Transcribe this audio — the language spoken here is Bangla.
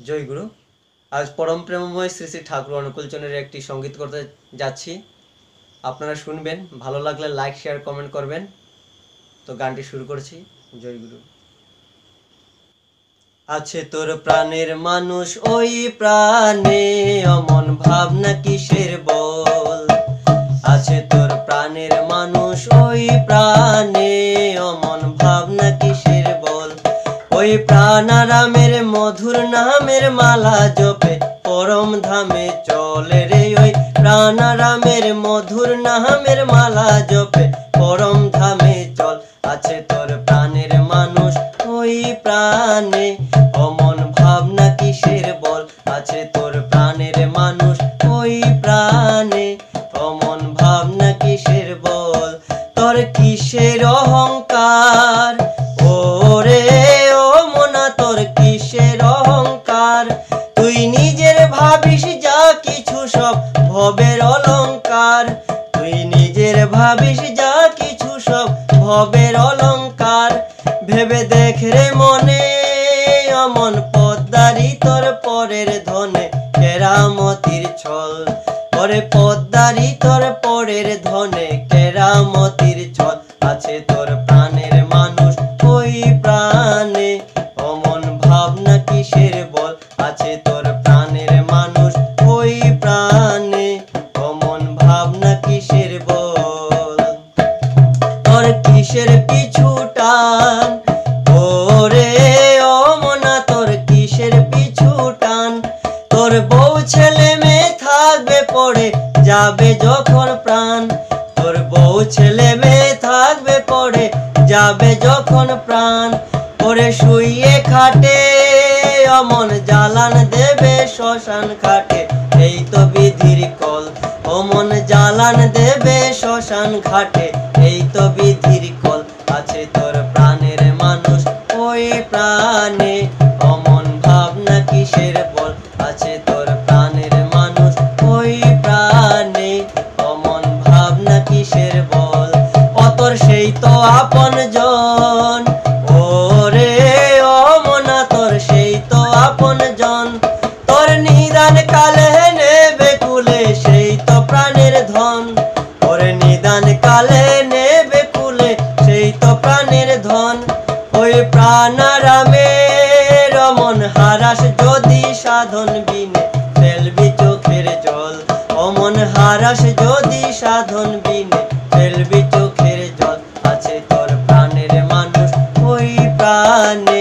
জয় গুরু। আজ পরম প্রেমময় শ্রী শ্রী ঠাকুর অনুকূলচন্দ্রের একটি সঙ্গীত করতে যাচ্ছি, আপনারা শুনবেন। ভালো লাগলে লাইক শেয়ার কমেন্ট করবেন। তো গানটি শুরু করছি। জয় গুরু। আছে তোর প্রাণের মানুষ ওই প্রাণে, অমন ভাবনা কিসের বল। আছে তোর প্রাণের মানুষ ওই প্রাণে, অমন ভাবনা কিসের বল। ওই প্রাণারামের মধুর নামের মালা জপে পরম ধামে চলে রে। ওই প্রাণারামের মধুর নামের মালা জপে পরম ধামে চল। আছে তোর প্রাণের মানুষ ওই প্রাণে, অমন ভাবনা কিসের বল। আছে তোর প্রাণের মানুষ ওই প্রাণে, অমন ভাবনা কিসের বল। তোর কিসের অহংকার ওরে ও মনা, তোর কিসের অহংকার। তুই নিজের ভাবিস যা কিছু সব ভবের অলংকার। তুই নিজের ভাবিস যা কিছু সব ভবের অলংকার। ভেবে দেখ রে মনে, অমন পদ্মারি তোর পরের ধনে কেরামতির ছল। ওরে পদ্মারি তোর পরের ধনে কেরামতির ছল। আছে তোর প্রাণের মানুষ ওই প্রাণে, অমন ভাবনা কিসের বল। আছে তোর প্রাণের মানুষ ওই প্রাণে, অমন ভাবনা কিসের বল। তোর কিসের পিছু টান ওরে ও মনা, তোর কিসের পিছু টান। তোর বউ ছেলে মেয়ে থাকবে পড়ে যাবে যখন প্রাণ। তোর বউ ছেলে মেয়ে থাকবে পড়ে যাবে যখন প্রাণ। ওরে শুইয়ে খাটে অমন জ্বালান দেবে শ্মশান ঘাটে, এই তো বিধির কল। অমন জ্বালান দেবে শ্মশান ঘাটে, এই তো বিধির কল। আছে তোর প্রাণের মানুষ ওই প্রাণে, অমন ভাবনা কিসের বল। আছে তোর প্রাণের মানুষ ওই প্রাণে, অমন ভাবনা কিসের বল। অতর সেই তো আপন জন ওরে ও মনা, তোর সেই তো আপন জন। তোর নিদান কালে নেবে কুলে সেই তো প্রাণের ধন। ওরে নিদান কালে নেবে কুলে সেই তো প্রাণের ধন। ওই প্রাণারামের অমন হারাস যদি সাধন বিনে ফেলবি চোখের জল। অমন হারাস যদি সাধন বিনে ফেলবি চোখের জল। আছে তোর প্রাণের মানুষ ওই প্রাণে,